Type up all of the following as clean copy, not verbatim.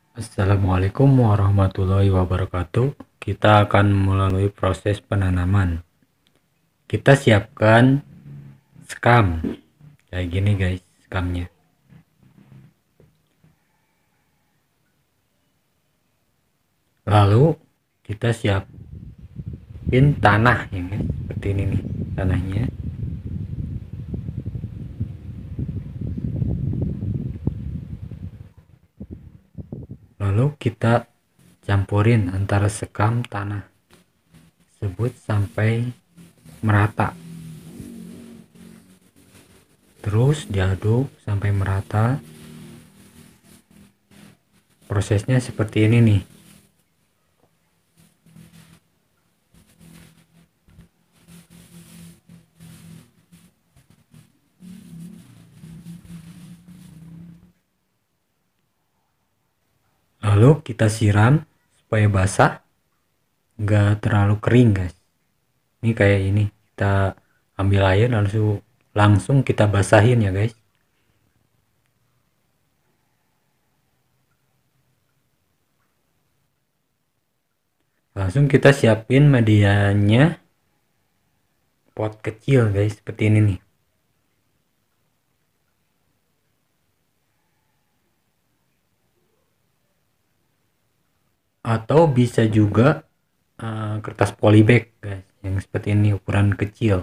Assalamualaikum warahmatullahi wabarakatuh. Kita akan melalui proses penanaman. Kita siapkan sekam. Kayak gini guys, sekamnya. Lalu kita siapin tanah ya guys. Seperti ini nih tanahnya. Lalu kita campurin antara sekam tanah tersebut sampai merata. Terus diaduk sampai merata. Prosesnya seperti ini nih. Lalu kita siram supaya basah, nggak terlalu kering guys. Ini kayak ini, kita ambil air langsung kita basahin ya guys. Langsung kita siapin medianya, pot kecil guys, seperti ini nih. Atau bisa juga kertas polybag guys, yang seperti ini ukuran kecil.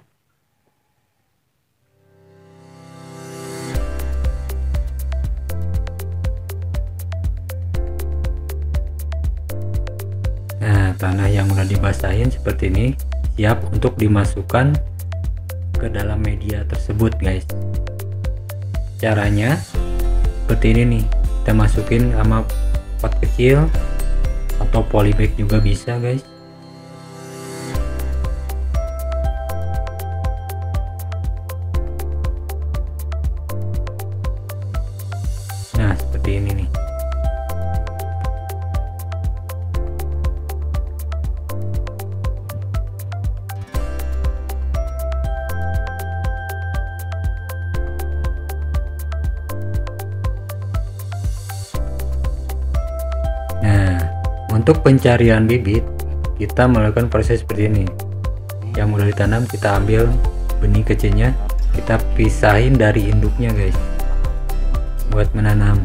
Nah, tanah yang udah dibasahin seperti ini siap untuk dimasukkan ke dalam media tersebut guys. Caranya seperti ini nih, kita masukin sama pot kecil atau polybag juga bisa guys. Nah seperti ini nih. Nah, untuk pencarian bibit kita melakukan proses seperti ini. Yang udah ditanam kita ambil benih kecilnya, kita pisahin dari induknya guys, buat menanam.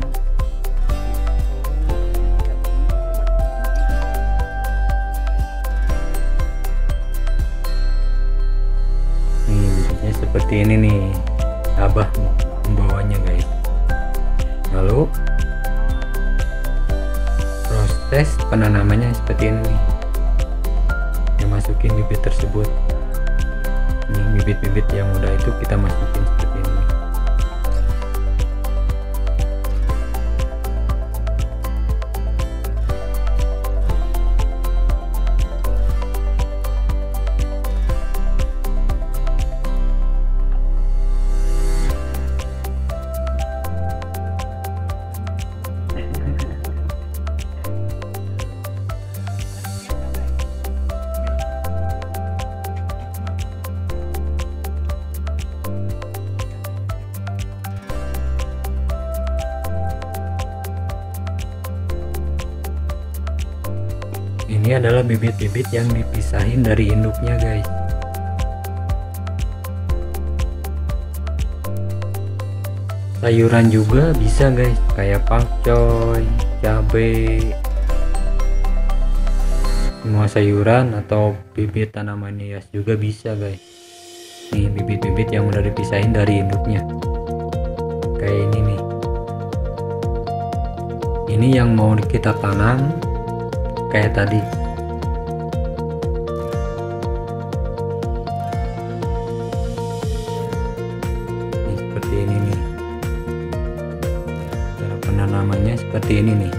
Nih bibitnya seperti ini nih, Abah membawanya guys. Lalu proses penanamannya seperti ini nih. Kita masukin bibit tersebut. Ini bibit-bibit yang udah itu kita masukin seperti ini. Ini adalah bibit-bibit yang dipisahin dari induknya guys. Sayuran juga bisa guys, kayak pakcoy, cabai, semua sayuran atau bibit tanaman hias juga bisa guys. Nih bibit-bibit yang udah dipisahin dari induknya, kayak ini nih. Ini yang mau kita tanam kayak tadi. Nih, seperti ini nih. Cara penanamannya seperti ini nih.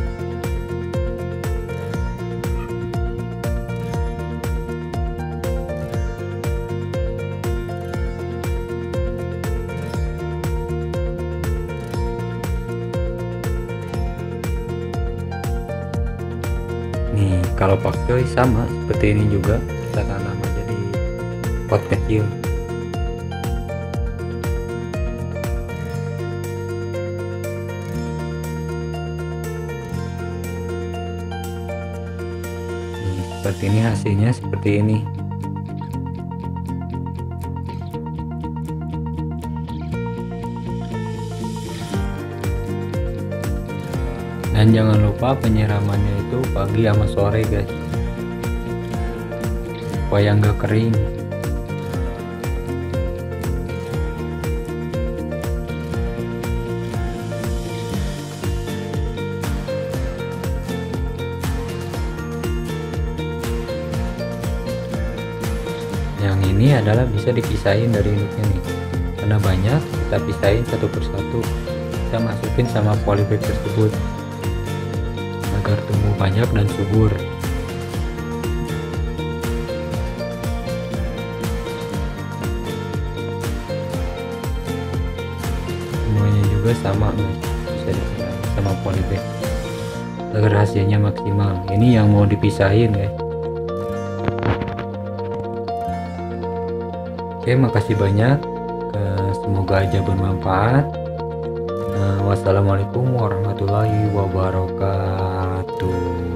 Nih kalau pakcoy sama seperti ini juga, kita tanam aja di pot kecil. seperti ini, hasilnya seperti ini. Dan jangan lupa penyiramannya itu pagi sama sore guys, supaya nggak kering. Yang ini adalah bisa dipisahin dari induknya nih, karena banyak kita pisahin satu persatu, kita masukin sama polybag tersebut agar tumbuh banyak dan subur. Semuanya juga sama guys, bisa disiram sama polybag agar hasilnya maksimal. Ini yang mau dipisahin guys. Oke, makasih banyak. Semoga aja bermanfaat. Wassalamualaikum warahmatullahi wabarakatuh.